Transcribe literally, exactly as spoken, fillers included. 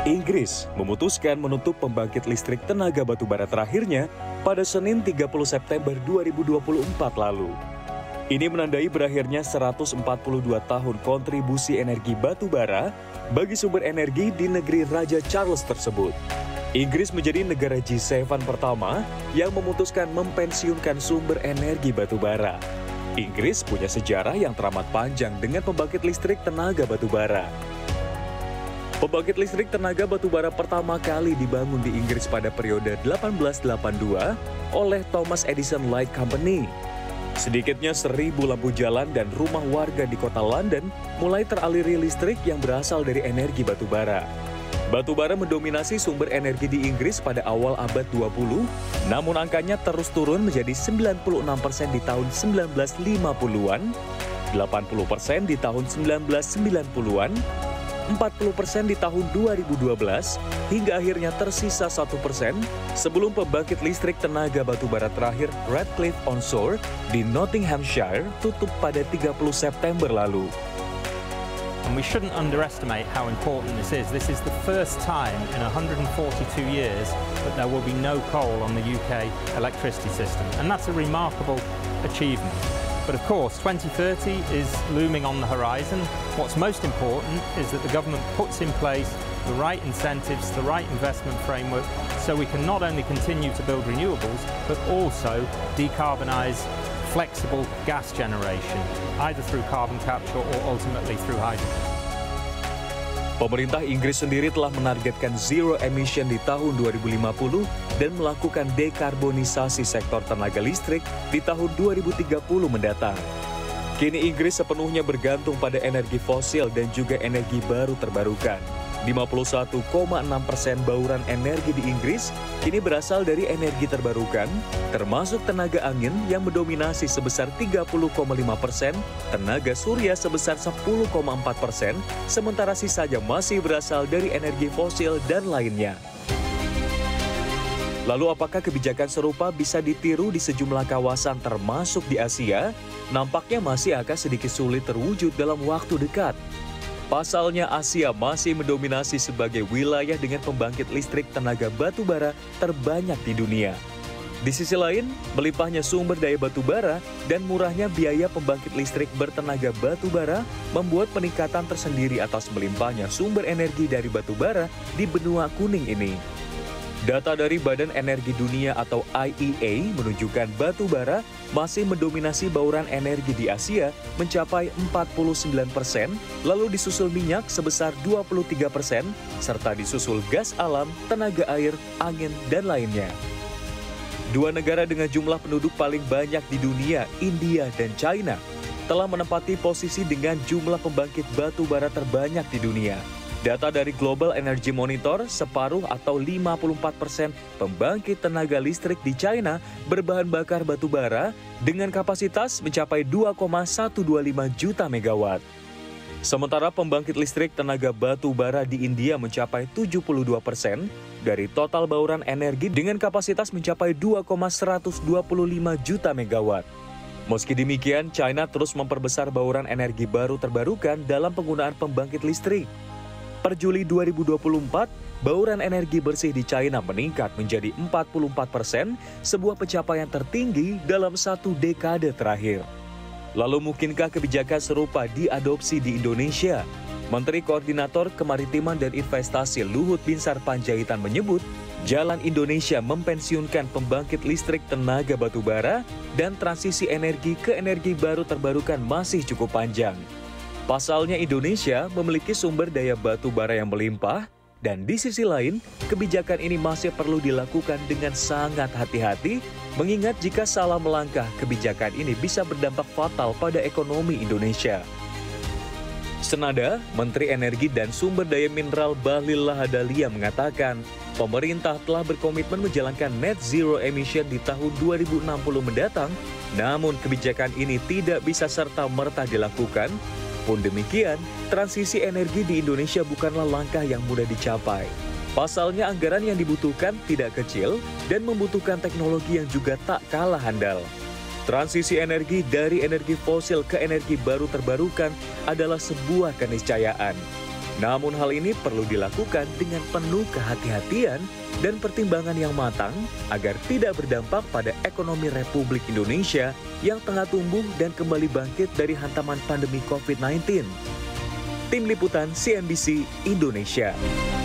Inggris memutuskan menutup pembangkit listrik tenaga batubara terakhirnya pada Senin tiga puluh September dua ribu dua puluh empat lalu. Ini menandai berakhirnya seratus empat puluh dua tahun kontribusi energi batubara bagi sumber energi di negeri Raja Charles tersebut. Inggris menjadi negara G tujuh pertama yang memutuskan mempensiunkan sumber energi batubara. Inggris punya sejarah yang teramat panjang dengan pembangkit listrik tenaga batubara. Pembangkit listrik tenaga batubara pertama kali dibangun di Inggris pada periode seribu delapan ratus delapan puluh dua oleh Thomas Edison Light Company. Sedikitnya seribu lampu jalan dan rumah warga di kota London mulai teraliri listrik yang berasal dari energi batubara. Batubara mendominasi sumber energi di Inggris pada awal abad dua puluh, namun angkanya terus turun menjadi sembilan puluh enam persen di tahun seribu sembilan ratus lima puluhan, delapan puluh persen di tahun seribu sembilan ratus sembilan puluhan, empat puluh persen di tahun dua ribu dua belas, hingga akhirnya tersisa satu persen sebelum pembangkit listrik tenaga batubara terakhir Ratcliffe Onshore di Nottinghamshire tutup pada tiga puluh September lalu. And we shouldn't underestimate how important this is. This is the first time in one hundred forty-two years that there will be no coal on the U K electricity system. And that's a remarkable achievement. But of course, twenty thirty is looming on the horizon. What's most important is that the government puts in place the right incentives, the right investment framework, so we can not only continue to build renewables, but also decarbonise flexible gas generation, either through carbon capture or ultimately through hydrogen. Pemerintah Inggris sendiri telah menargetkan zero emission di tahun dua ribu lima puluh dan melakukan dekarbonisasi sektor tenaga listrik di tahun dua ribu tiga puluh mendatang. Kini Inggris sepenuhnya bergantung pada energi fosil dan juga energi baru terbarukan. lima puluh satu koma enam persen bauran energi di Inggris kini berasal dari energi terbarukan, termasuk tenaga angin yang mendominasi sebesar tiga puluh koma lima persen, tenaga surya sebesar sepuluh koma empat persen, sementara sisanya masih berasal dari energi fosil dan lainnya. Lalu apakah kebijakan serupa bisa ditiru di sejumlah kawasan termasuk di Asia? Nampaknya masih akan sedikit sulit terwujud dalam waktu dekat. Pasalnya Asia masih mendominasi sebagai wilayah dengan pembangkit listrik tenaga batubara terbanyak di dunia. Di sisi lain, melimpahnya sumber daya batubara dan murahnya biaya pembangkit listrik bertenaga batubara membuat peningkatan tersendiri atas melimpahnya sumber energi dari batubara di benua kuning ini. Data dari Badan Energi Dunia atau I E A menunjukkan batubara masih mendominasi bauran energi di Asia mencapai empat puluh sembilan persen, lalu disusul minyak sebesar dua puluh tiga persen, serta disusul gas alam, tenaga air, angin, dan lainnya. Dua negara dengan jumlah penduduk paling banyak di dunia, India dan China, telah menempati posisi dengan jumlah pembangkit batubara terbanyak di dunia. Data dari Global Energy Monitor, separuh atau lima puluh empat persen pembangkit tenaga listrik di China berbahan bakar batubara dengan kapasitas mencapai dua koma seratus dua puluh lima juta megawatt. Sementara pembangkit listrik tenaga batubara di India mencapai tujuh puluh dua persen dari total bauran energi dengan kapasitas mencapai dua koma seratus dua puluh lima juta megawatt. Meski demikian, China terus memperbesar bauran energi baru terbarukan dalam penggunaan pembangkit listrik. Per Juli dua ribu dua puluh empat, bauran energi bersih di China meningkat menjadi empat puluh empat persen, sebuah pencapaian tertinggi dalam satu dekade terakhir. Lalu mungkinkah kebijakan serupa diadopsi di Indonesia? Menteri Koordinator Kemaritiman dan Investasi Luhut Binsar Panjaitan menyebut, jalan Indonesia mempensiunkan pembangkit listrik tenaga batubara dan transisi energi ke energi baru terbarukan masih cukup panjang. Pasalnya Indonesia memiliki sumber daya batu bara yang melimpah, dan di sisi lain, kebijakan ini masih perlu dilakukan dengan sangat hati-hati, mengingat jika salah melangkah, kebijakan ini bisa berdampak fatal pada ekonomi Indonesia. Senada, Menteri Energi dan Sumber Daya Mineral Bahlil Lahadalia mengatakan, pemerintah telah berkomitmen menjalankan net zero emission di tahun dua ribu enam puluh mendatang, namun kebijakan ini tidak bisa serta-merta dilakukan. Pun demikian, transisi energi di Indonesia bukanlah langkah yang mudah dicapai. Pasalnya anggaran yang dibutuhkan tidak kecil dan membutuhkan teknologi yang juga tak kalah handal. Transisi energi dari energi fosil ke energi baru terbarukan adalah sebuah keniscayaan. Namun hal ini perlu dilakukan dengan penuh kehati-hatian dan pertimbangan yang matang agar tidak berdampak pada ekonomi Republik Indonesia yang tengah tumbuh dan kembali bangkit dari hantaman pandemi covid sembilan belas. Tim Liputan C N B C Indonesia.